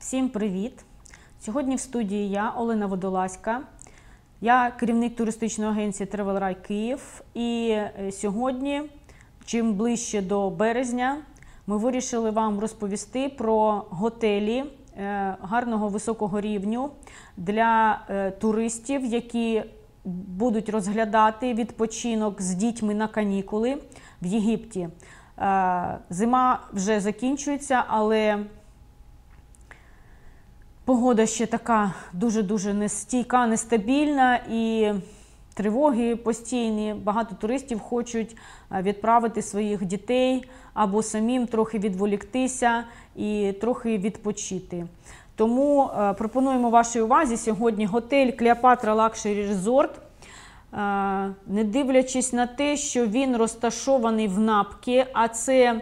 Всім привіт! Сьогодні в студії я, Олена Водолазька. Я керівник туристичної агенції Travel Київ. І сьогодні, чим ближче до березня, ми вирішили вам розповісти про готелі гарного високого рівню для туристів, які будуть розглядати відпочинок з дітьми на канікули в Єгипті. Зима вже закінчується, але погода ще така дуже-дуже нестійка, нестабільна і тривоги постійні. Багато туристів хочуть відправити своїх дітей або самим трохи відволіктися і трохи відпочити. Тому пропонуємо вашій увазі сьогодні готель Клеопатра Лакшері Резорт. Не дивлячись на те, що він розташований в Напкі, а це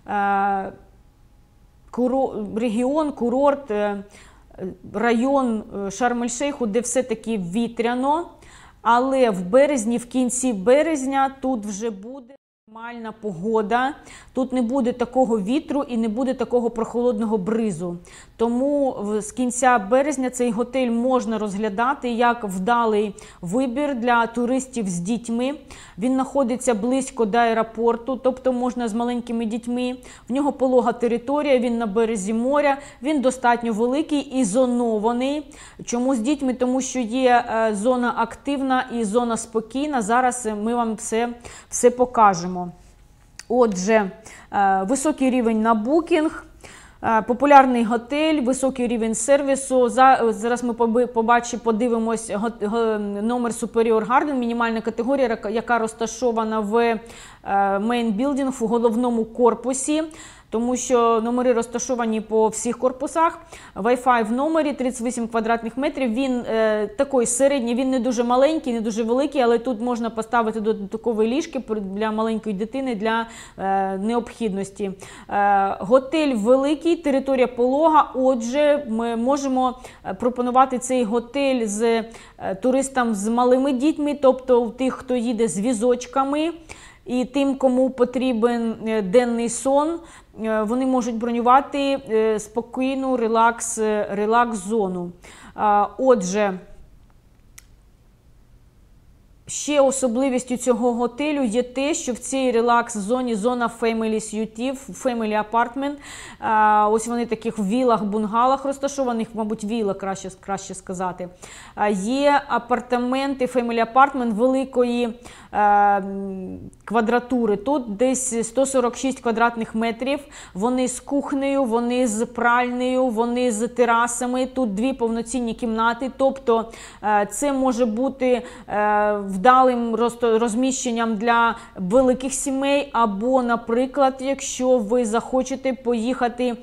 регіон, курорт, район Шарм-ель-Шейху, де все-таки вітряно, але в березні, в кінці березня тут вже буде нормальна погода, тут не буде такого вітру і не буде такого прохолодного бризу. Тому з кінця березня цей готель можна розглядати як вдалий вибір для туристів з дітьми. Він знаходиться близько до аеропорту, тобто можна з маленькими дітьми. В нього полога територія, він на березі моря, він достатньо великий і зонований. Чому з дітьми? Тому що є зона активна і зона спокійна. Зараз ми вам все покажемо. Отже, високий рівень на букінг, популярний готель, високий рівень сервісу. Зараз ми подивимось номер Superior Garden, мінімальна категорія, яка розташована в Main Building, в головному корпусі. Тому що номери розташовані по всіх корпусах. Wi-Fi в номері 38 квадратних метрів. Він такий середній, він не дуже маленький, не дуже великий, але тут можна поставити додаткові ліжки для маленької дитини для необхідності. Готель великий, територія полога, отже, ми можемо пропонувати цей готель з туристам з малими дітьми, тобто тих, хто їде з візочками. І тим, кому потрібен денний сон, вони можуть бронювати спокійну релакс-зону. Отже, ще особливістю цього готелю є те, що в цій релакс-зоні зона Family Suite, Family Apartment. Ось вони таких в вілах, бунгалах розташованих, мабуть, віла, краще сказати. Є апартаменти, Family Apartment великої квадратури. Тут десь 146 квадратних метрів. Вони з кухнею, вони з пральнею, вони з терасами. Тут дві повноцінні кімнати. Тобто це може бути вдалим розміщенням для великих сімей, або, наприклад, якщо ви захочете поїхати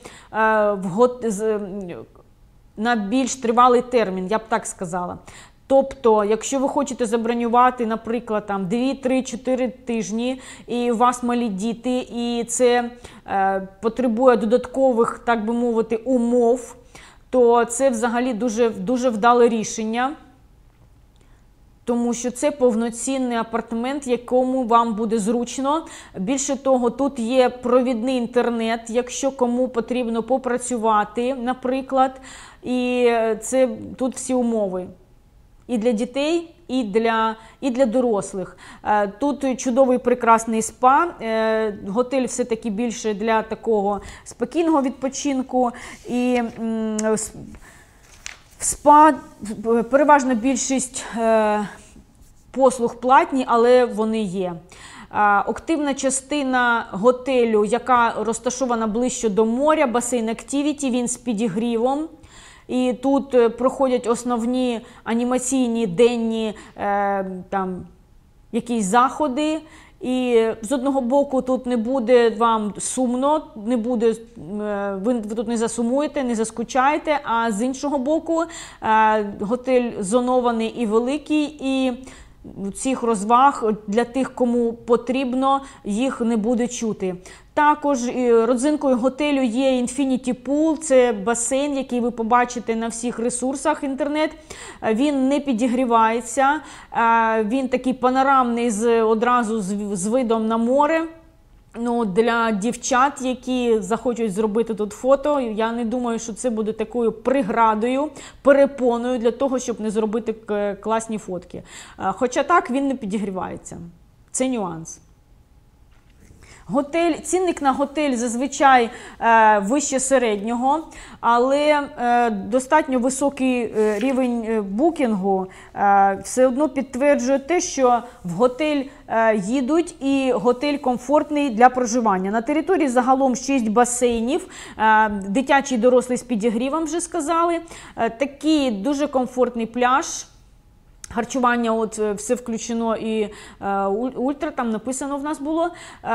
на більш тривалий термін, я б так сказала. Тобто, якщо ви хочете забронювати, наприклад, 2, 3, 4 тижні, і у вас малі діти, і це потребує додаткових, так би мовити, умов, то це взагалі дуже вдале рішення. Тому що це повноцінний апартамент, якому вам буде зручно. Більше того, тут є провідний інтернет, якщо кому потрібно попрацювати, наприклад. І це тут всі умови. І для дітей, і для дорослих. Тут чудовий прекрасний спа. Готель все-таки більше для такого спокійного відпочинку. І спа, переважна більшість послуг платні, але вони є. Активна частина готелю, яка розташована ближче до моря, басейн Activity, він з підігрівом. І тут проходять основні анімаційні денні якісь заходи. І з одного боку тут не буде вам сумно, ви тут не засумуєте, не заскучаєте, а з іншого боку готель зонований і великий, і цих розваг для тих, кому потрібно, їх не буде чути. Також родзинкою готелю є Infinity Pool, це басейн, який ви побачите на всіх ресурсах інтернет. Він не підігрівається, він такий панорамний одразу з видом на море. Ну, для дівчат, які захочуть зробити тут фото, я не думаю, що це буде такою преградою, перепоною для того, щоб не зробити класні фотки. Хоча так, він не підігрівається. Це нюанс. Цінник на готель зазвичай вище середнього, але достатньо високий рівень букінгу все одно підтверджує те, що в готель їдуть і готель комфортний для проживання. На території загалом 6 басейнів, дитячий і дорослий з підігрівом, вже сказали. Такий дуже комфортний пляж. Харчування, от все включено, і ультра, там написано в нас було.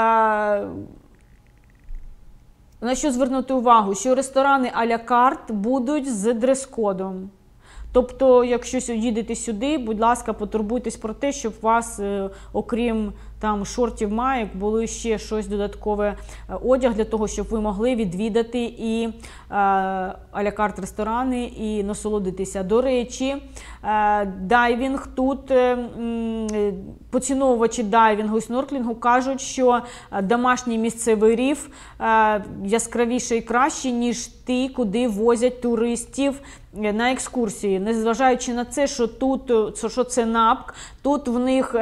На що звернути увагу? Що ресторани а-ля карт будуть з дрес-кодом. Тобто, якщо їдете сюди, будь ласка, потурбуйтесь про те, щоб у вас, окрім там шортів, маєк, було ще щось додаткове, одяг, для того, щоб ви могли відвідати і а-ля карт ресторани і насолодитися. До речі, дайвінг тут, поціновувачі дайвінгу і снорклінгу кажуть, що домашній місцевий риф яскравіший і кращий, ніж ті, куди возять туристів на екскурсії. Незважаючи на це, що тут, що це НАПК, тут в них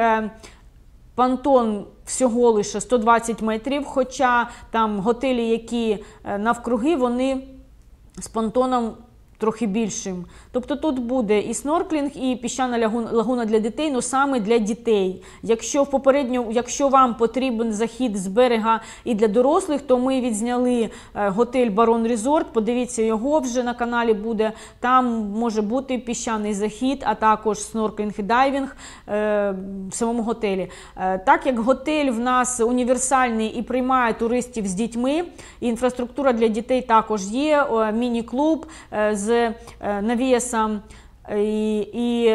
понтон всього лише 120 метрів, хоча там готелі, які навкруги, вони з понтоном трохи більшим. Тобто тут буде і снорклінг, і піщана лагуна для дітей, але саме для дітей. Якщо вам потрібен захід з берега і для дорослих, то ми відзняли готель Барон Резорт, подивіться його, вже на каналі буде. Там може бути піщаний захід, а також снорклінг і дайвінг в самому готелі. Так як готель в нас універсальний і приймає туристів з дітьми, інфраструктура для дітей також є, міні-клуб з навісом, і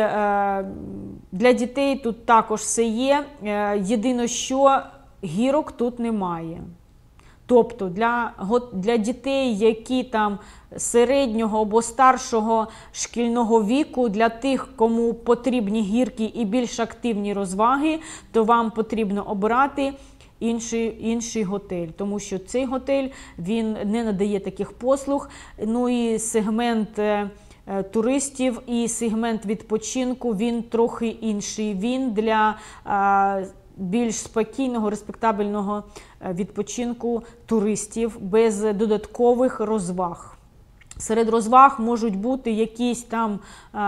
для дітей тут також все є. Єдине, що гірок тут немає. Тобто для дітей, які там середнього або старшого шкільного віку, для тих, кому потрібні гіркі і більш активні розваги, то вам потрібно обирати інший готель, тому що цей готель, він не надає таких послуг. Ну і сегмент туристів і сегмент відпочинку, він трохи інший. Він для більш спокійного, респектабельного відпочинку туристів без додаткових розваг. Серед розваг можуть бути якісь там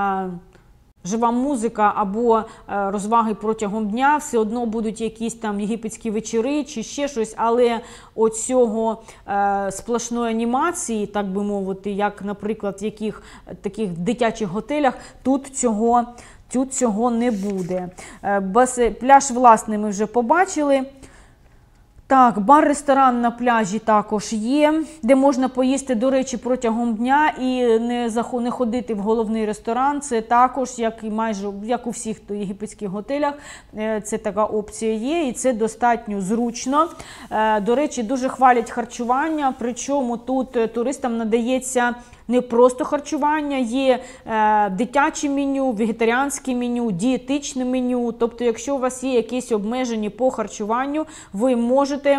жива музика або розваги протягом дня, все одно будуть якісь там єгипетські вечори чи ще щось, але оцього сплошної анімації, так би мовити, як, наприклад, в яких таких дитячих готелях, тут цього не буде. Пляж власний ми вже побачили. Так, бар-ресторан на пляжі також є, де можна поїсти, до речі, протягом дня і не ходити в головний ресторан. Це також, як у всіх єгипетських готелях, це така опція є, і це достатньо зручно. До речі, дуже хвалять харчування, причому тут туристам надається не просто харчування, є дитяче меню, вегетаріанське меню, дієтичне меню. Тобто, якщо у вас є якісь обмеження по харчуванню, ви можете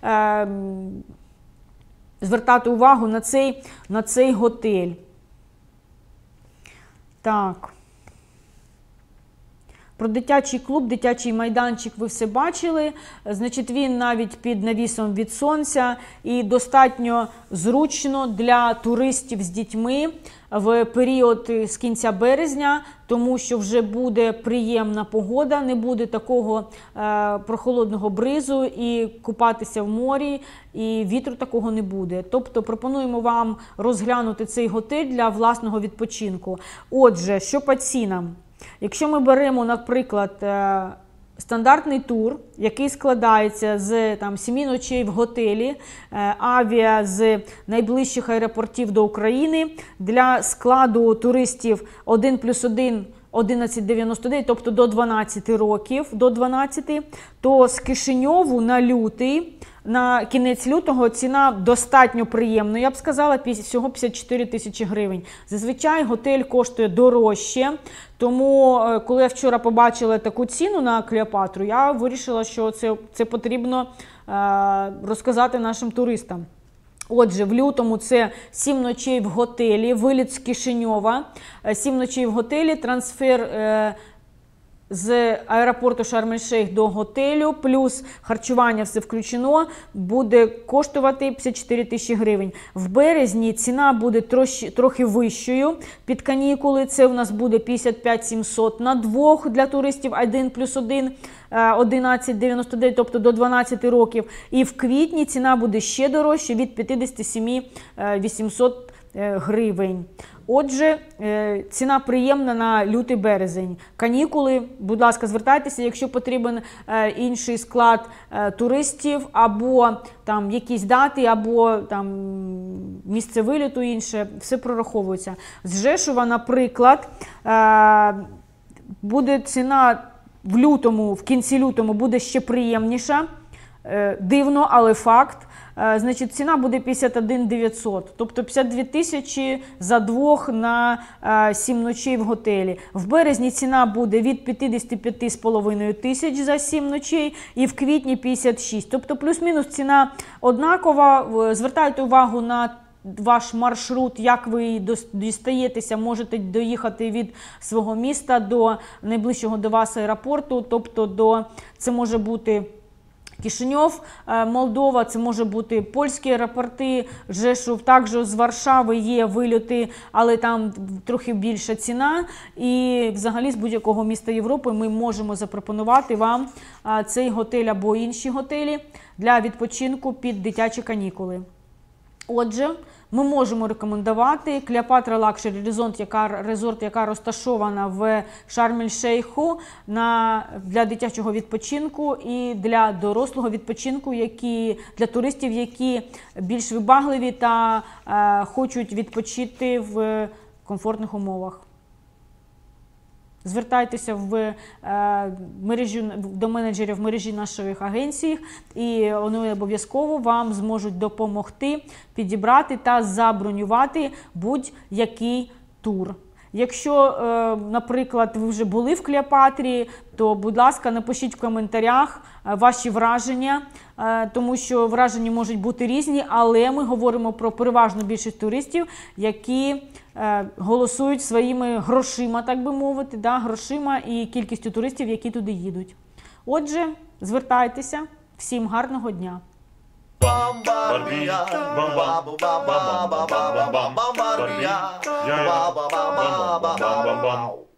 звертати увагу на цей готель. Так. Про дитячий клуб, дитячий майданчик ви все бачили. Значить, він навіть під навісом від сонця і достатньо зручно для туристів з дітьми в період з кінця березня, тому що вже буде приємна погода, не буде такого прохолодного бризу і купатися в морі, і вітру такого не буде. Тобто пропонуємо вам розглянути цей готель для власного відпочинку. Отже, що по цінам? Якщо ми беремо, наприклад, стандартний тур, який складається з 7 ночей в готелі, авіа з найближчих аеропортів до України, для складу туристів 1+1 11,99, тобто до 12 років, то з Кишиньову на лютий, на кінець лютого ціна достатньо приємна, я б сказала, всього 54 тисячі гривень. Зазвичай готель коштує дорожче, тому коли я вчора побачила таку ціну на Клеопатру, я вирішила, що це потрібно розказати нашим туристам. Отже, в лютому це 7 ночей в готелі, виліт з Кишиньова, 7 ночей в готелі, трансфер з аеропорту Шарм-ель-Шейх до готелю, плюс харчування, все включено, буде коштувати 54 тисячі гривень. В березні ціна буде трохи вищою. Під канікули це у нас буде 55 700 на двох для туристів 1+1, 11,99, тобто до 12 років. І в квітні ціна буде ще дорожча, від 57 800 гривень. Отже, ціна приємна на лютий-березень. Канікули, будь ласка, звертайтеся, якщо потрібен інший склад туристів, або там якісь дати, або там місце виліту інше, все прораховується. З Жешува, наприклад, буде ціна в лютому, в кінці лютому буде ще приємніша. Дивно, але факт. Значить, ціна буде 51 900, тобто 52 тисячі за двох на 7 ночей в готелі. В березні ціна буде від 55,5 тисяч за 7 ночей і в квітні 56. Тобто плюс-мінус ціна однакова. Звертайте увагу на ваш маршрут, як ви дістаєтеся, можете доїхати від свого міста до найближчого до вас аеропорту, тобто це може бути Кишиньов, Молдова, це може бути польські аеропорти, Жешув, також з Варшави є вильоти, але там трохи більша ціна. І взагалі з будь-якого міста Європи ми можемо запропонувати вам цей готель або інші готелі для відпочинку під дитячі канікули. Отже, ми можемо рекомендувати Клеопатра Лакшері резорт, яка розташована в Шарм-ель-Шейху для дитячого відпочинку і для дорослого відпочинку, для туристів, які більш вибагливі та хочуть відпочити в комфортних умовах. Звертайтеся до менеджерів мережі наших агенцій, і вони обов'язково вам зможуть допомогти підібрати та забронювати будь-який тур. Якщо, наприклад, ви вже були в Клеопатрі, то, будь ласка, напишіть в коментарях ваші враження, тому що враження можуть бути різні, але ми говоримо про переважну більшість туристів, які голосують своїми грошима, так би мовити, грошима і кількістю туристів, які туди їдуть. Отже, звертайтеся. Всім гарного дня! Barbia.